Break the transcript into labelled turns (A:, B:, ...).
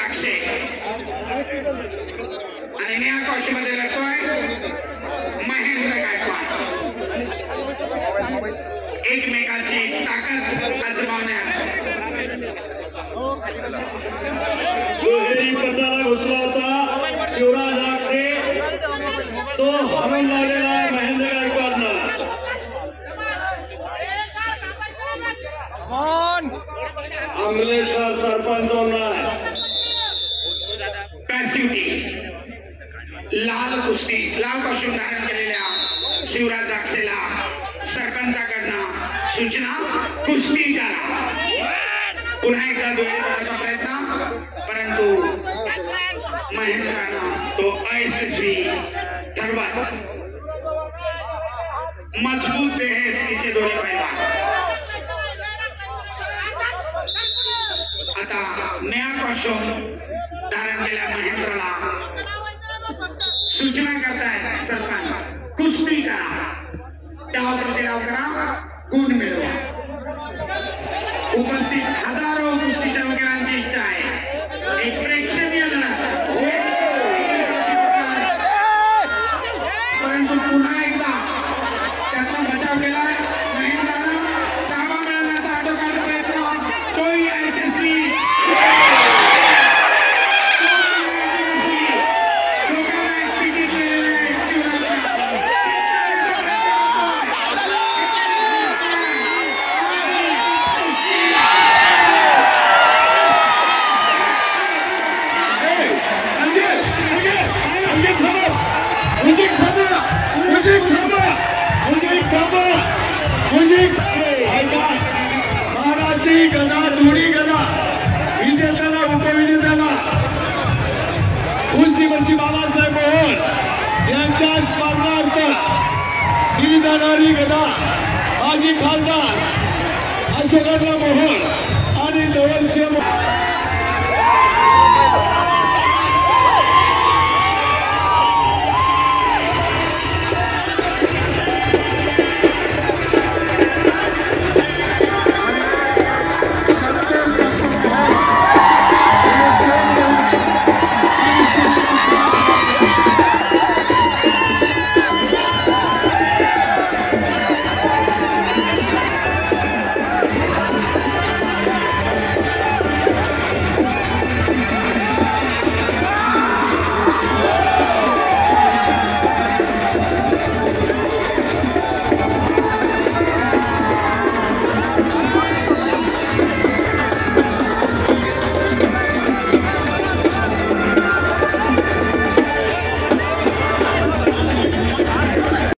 A: द्राक्षे आणि निळ्या कॉस्ट्यूममध्ये लढतोय महेंद्र गायकवाड। एकमेकाची ताकद आजमावण्यात
B: दुहेरी पट्टाला घुसला होता शिवराज द्राक्षे, तो हरून लागलेला आहे महेंद्र गायकवाडनं। अंमलेश्वर सरपंच
A: लाल कुस्ती लाल कॉस्ट्यूम धारण केलेल्या शिवराज द्राक्षेला सरपंचाकडनं सूचना कुस्ती करा। पुन्हा एकदा दुहेरीचा प्रयत्न, परंतु महेंद्रानं तो अयशस्वी ठरवत मजबूत देह स्थितीचे दोन्ही पैलवान। आता नया कॉस्ट्यूम धारण केलेल्या महेंद्रला सूचना करताय सरपंच कुस्ती करा, डाव प्रतिडाव करा, गुण मिळवा। उपस्थित हजारो कुस्ती चमकरांची इच्छा आहे एक प्रेक्षणीय लढत, परंतु पुन्हा एकदा त्याचा बचाव केलाय महेंद्रानं। ताबा मिळवण्याचा आटोकाट प्रयत्न तोही यशस्वी।
B: महाराजची गदा दोन्ही गदा विजेत्याला उपविजेत्याला कुस्तीपटू बाबासाहेब मोहोळ यांच्या स्मरणार्थ दिली जाणारी गदा माजी खासदार अशोकराव मोहोळ आणि नवलसिंह